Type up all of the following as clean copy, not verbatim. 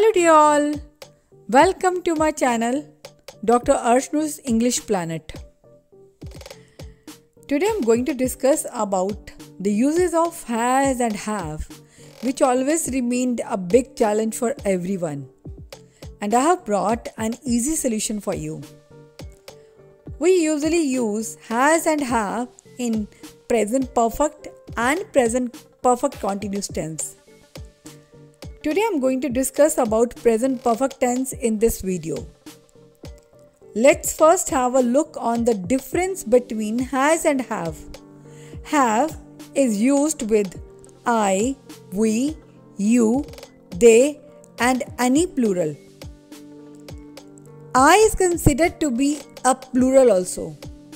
Hello dear all, welcome to my channel Dr. Arshnu's English Planet. Today I am going to discuss about the uses of has and have, which always remained a big challenge for everyone, and I have brought an easy solution for you. We usually use has and have in present perfect and present perfect continuous tense. Today I am going to discuss about present perfect tense in this video. Let's first have a look on the difference between has and have. Have is used with I, we, you, they and any plural. I is considered to be a plural also.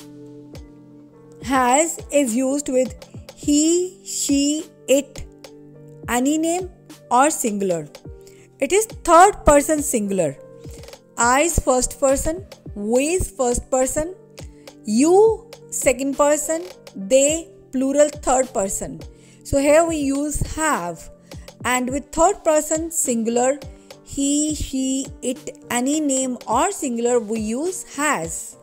Has is used with he, she, it, any name or singular. It is third person singular. I is first person, we is first person, you second person, they plural third person. So here we use have, and with third person singular, he, she, it, any name or singular, we use has.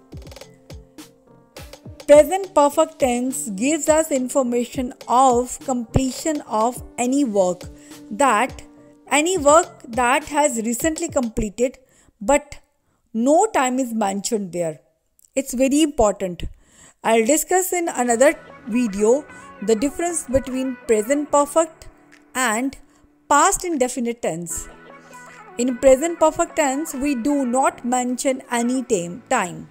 Present perfect tense gives us information of completion of any work that has recently completed, but no time is mentioned there. It's very important. I'll discuss in another video the difference between present perfect and past indefinite tense. In present perfect tense, we do not mention any time.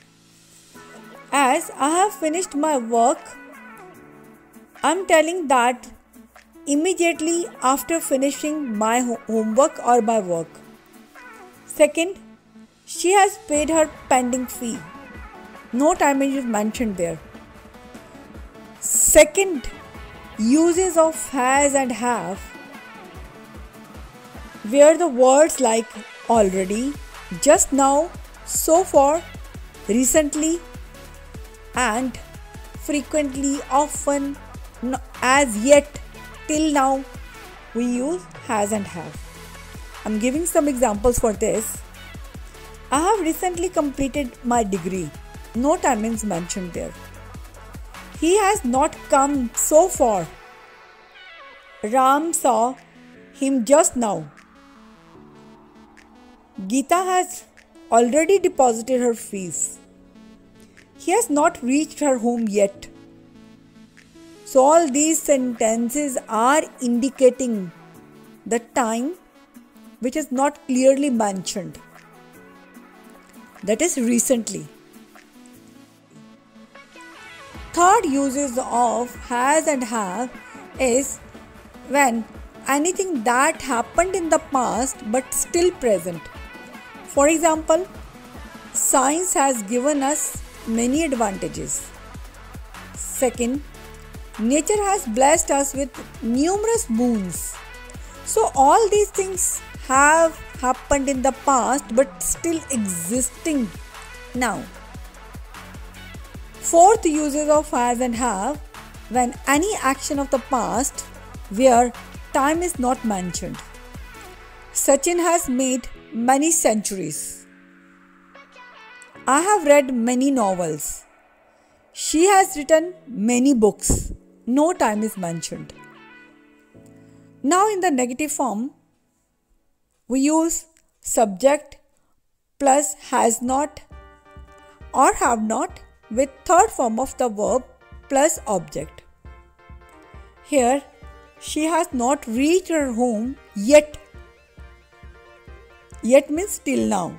As I have finished my work, I'm telling that immediately after finishing my homework or my work. Second, she has paid her pending fee. No time is mentioned there. Second, uses of has and have, where the words like already, just now, so far, recently and frequently, often, as yet, till now, we use has and have. I'm giving some examples for this. I have recently completed my degree. No time is mentioned there. He has not come so far. Ram saw him just now. Geeta has already deposited her fees. He has not reached her home yet. So all these sentences are indicating the time which is not clearly mentioned. That is recently. Third uses of has and have is when anything that happened in the past but still present. For example, science has given us many advantages. Second, nature has blessed us with numerous boons. So all these things have happened in the past but still existing now. Fourth uses of has and have, when any action of the past where time is not mentioned. Sachin has made many centuries. I have read many novels. She has written many books. No time is mentioned. Now in the negative form, we use subject plus has not or have not with third form of the verb plus object. Here, she has not reached her home yet. Yet means till now.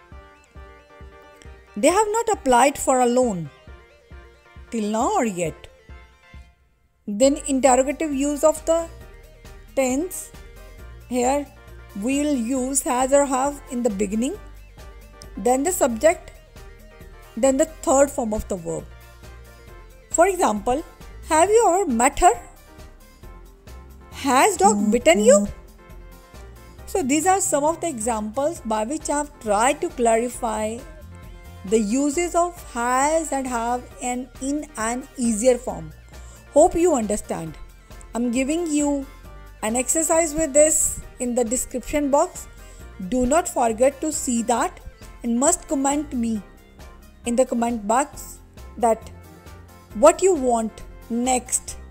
They have not applied for a loan. Till now or yet. Then interrogative use of the tense. Here we will use has or have in the beginning, then the subject, then the third form of the verb. For example, have you ever met her? Has dog bitten you? So these are some of the examples by which I have tried to clarify the uses of has and have in an easier form. Hope you understand. I'm giving you an exercise with this in the description box. Do not forget to see that and must comment me in the comment box that what you want next